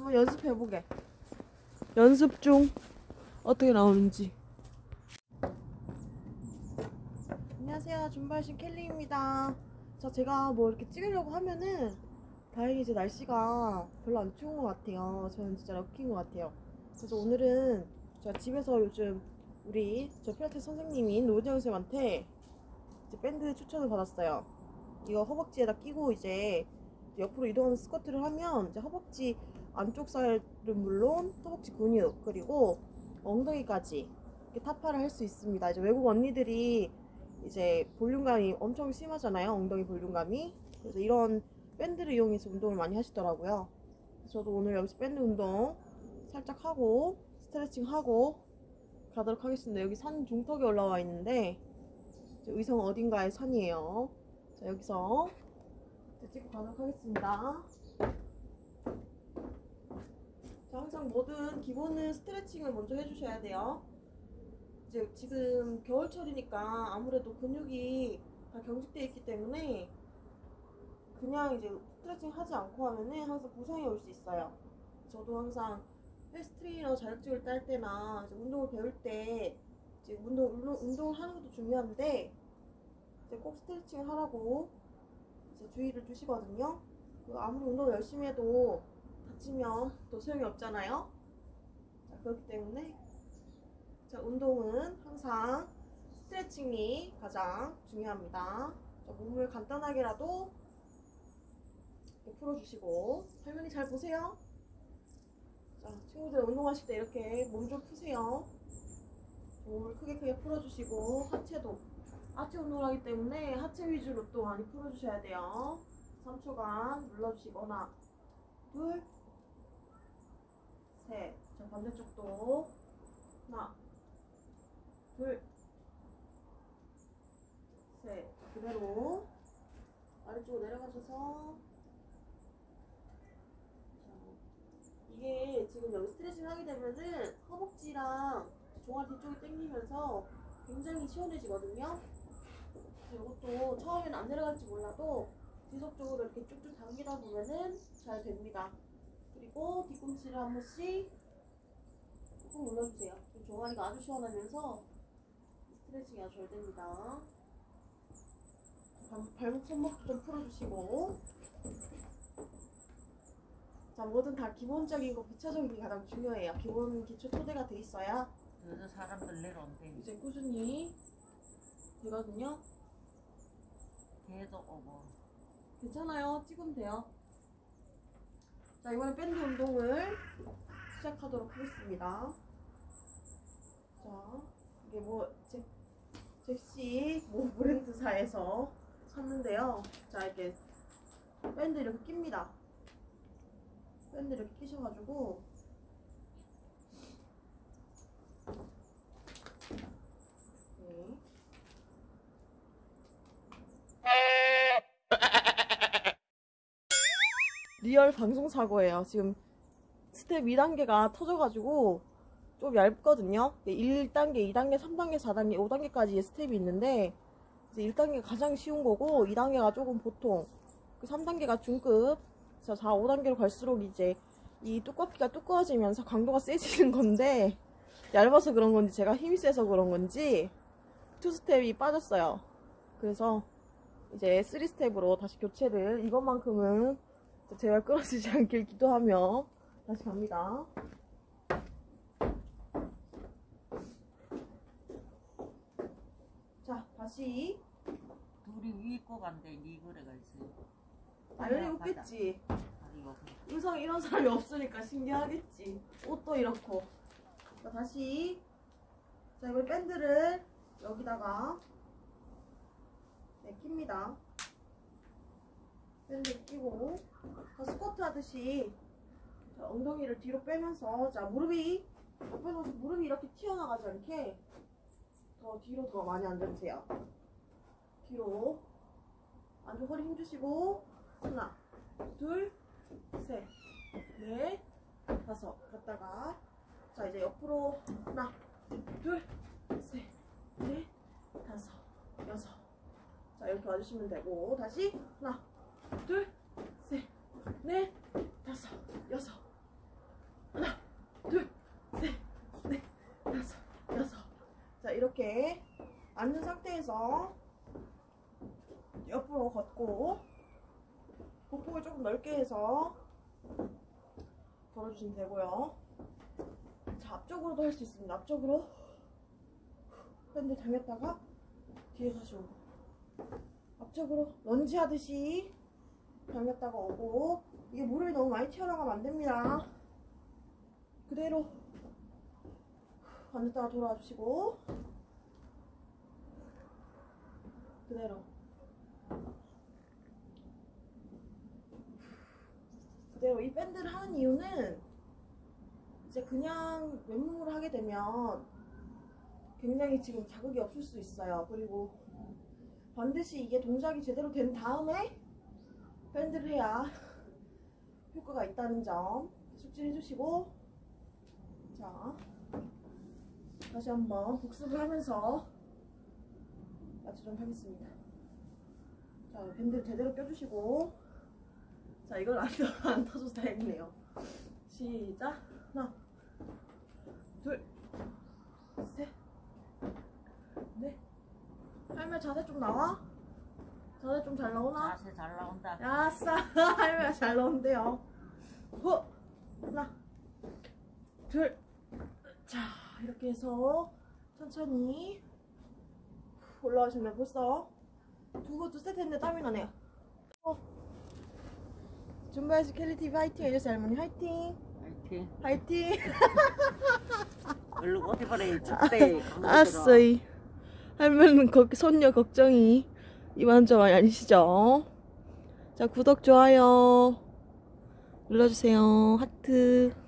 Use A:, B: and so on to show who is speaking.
A: 한번 연습해보게. 연습 중. 어떻게 나오는지. 안녕하세요. 준발신 켈리입니다. 제가 뭐 이렇게 찍으려고 하면은 다행히 이제 날씨가 별로 안 추운 것 같아요. 저는 진짜 럭키인 것 같아요. 그래서 오늘은 제가 집에서 요즘 저 필라테스 선생님인 노지영 쌤한테 이제 밴드 추천을 받았어요. 이거 허벅지에다 끼고 이제 옆으로 이동하는 스쿼트를 하면 이제 허벅지 안쪽 살은 물론 허벅지 근육 그리고 엉덩이까지 이렇게 타파를 할 수 있습니다. 이제 외국 언니들이 이제 볼륨감이 엄청 심하잖아요. 엉덩이 볼륨감이. 그래서 이런 밴드를 이용해서 운동을 많이 하시더라고요. 저도 오늘 여기서 밴드 운동 살짝 하고 스트레칭 하고 가도록 하겠습니다. 여기 산 중턱에 올라와 있는데 의성 어딘가의 산이에요. 자, 여기서 찍고 가도록 하겠습니다. 자, 항상 뭐든 기본은 스트레칭을 먼저 해주셔야 돼요. 이제 지금 겨울철이니까 아무래도 근육이 다 경직되어 있기 때문에 그냥 이제 스트레칭 하지 않고 하면은 항상 부상이 올 수 있어요. 저도 항상 헬스 트레이너 자격증을 딸 때나 이제 운동을 배울 때 이제 운동을 하는 것도 중요한데 이제 꼭 스트레칭을 하라고 이제 주의를 주시거든요. 아무리 운동을 열심히 해도 다치면 또 소용이 없잖아요. 자, 그렇기 때문에 운동은 항상 스트레칭이 가장 중요합니다. 몸을 간단하게라도 풀어주시고 할머니 잘 보세요. 자, 친구들 운동하실 때 이렇게 몸 좀 푸세요. 몸을 크게 풀어주시고 하체 운동을 하기 때문에 하체 위주로 또 많이 풀어주셔야 돼요. 3초간 눌러주시고 하나 둘 셋. 자, 반대쪽도 하나 둘 셋. 그대로 아래쪽으로 내려가셔서 이게 지금 여기 스트레칭 하게 되면은 허벅지랑 종아리 뒤쪽이 당기면서 굉장히 시원해지거든요. 이것도 처음에는 안 내려갈지 몰라도 지속적으로 이렇게 쭉쭉 당기다 보면은 잘 됩니다. 그리고 뒤꿈치를 한 번씩 꾹 눌러주세요. 종아리가 아주 시원하면서 스트레칭이 아주 잘 됩니다. 발목 손목도 좀 풀어주시고. 자, 뭐든 다 기본적인 거, 기초적인 게 가장 중요해요. 기본 기초 토대가 돼 있어야
B: 요즘 사람들 내려온대.
A: 이제 꾸준히 되거든요.
B: 계속 오고.
A: 괜찮아요. 찍으면 돼요. 자, 이번엔 밴드 운동을 시작하도록 하겠습니다. 자, 이게 잭시 브랜드사에서 샀는데요. 자, 이렇게 밴드 이렇게 낍니다. 밴드 이렇게 끼셔가지고 리얼 방송 사고예요. 지금 스텝 2단계가 터져가지고 좀 얇거든요. 1단계, 2단계, 3단계, 4단계, 5단계까지 스텝이 있는데 이제 1단계가 가장 쉬운 거고 2단계가 조금 보통, 3단계가 중급, 4, 5단계로 갈수록 이제 이 두꺼피가 두꺼워지면서 강도가 세지는 건데 얇아서 그런 건지 제가 힘이 세서 그런 건지 2스텝이 빠졌어요. 그래서 이제 3스텝으로 다시 교체를, 이것만큼은 제발 끊어지지 않길 기도하며 다시 갑니다. 자, 다시.
B: 둘이 위에 거 간대. 니 거래가 있어요.
A: 당연히 없겠지. 의성에 이런 사람이 없으니까 신기하겠지. 옷도 이렇고. 자, 다시. 자, 이걸 밴드를 여기다가 낍니다. 밴드 끼고 스쿼트 하듯이 엉덩이를 뒤로 빼면서, 자, 무릎이 이렇게 튀어나가지 않게 더 뒤로 더 많이 앉아주세요. 뒤로 안쪽 허리 힘주시고 하나 둘 셋 넷 다섯 갔다가, 자, 이제 옆으로 하나 둘 셋 넷 다섯 여섯. 자, 이렇게 와주시면 되고, 다시 하나 둘 셋 넷 다섯 여섯. 잡고 복부를 조금 넓게 해서 걸어주시면 되고요. 자, 앞쪽으로도 할 수 있습니다. 앞쪽으로 밴드 당겼다가 뒤에 다시 오고, 앞쪽으로 런지 하듯이 당겼다가 오고. 이게 무릎이 너무 많이 튀어나가면 안 됩니다. 그대로 반대다가 돌아와 주시고, 그대로 이 밴드를 하는 이유는 이제 그냥 맨몸으로 하게 되면 굉장히 지금 자극이 없을 수 있어요. 그리고 반드시 이게 동작이 제대로 된 다음에 밴드를 해야 효과가 있다는 점 숙지해 주시고, 자, 다시 한번 복습을 하면서 맞추도록 하겠습니다. 자, 밴드 제대로 껴주시고, 자, 이걸 안 터져서 다행이네요. 시작. 하나, 둘, 셋, 넷. 할매 자세 좀 나와? 자세 좀 잘 나오나?
B: 자세 잘 나온다.
A: 야싸. 할매가 잘 나온대요. 후. 하나, 둘. 자, 이렇게 해서 천천히 올라오시면 벌써 두 세트 했는데 땀이 나네요. 준바이시 켈리TV 화이팅 해주세요. 할머니 화이팅.
B: 화이팅.
A: 화이팅.
B: 얼른 어디 가래 춥대.
A: 아싸이. 할머니는 손녀 걱정이 이만저만 아니시죠? 자, 구독, 좋아요 눌러주세요. 하트.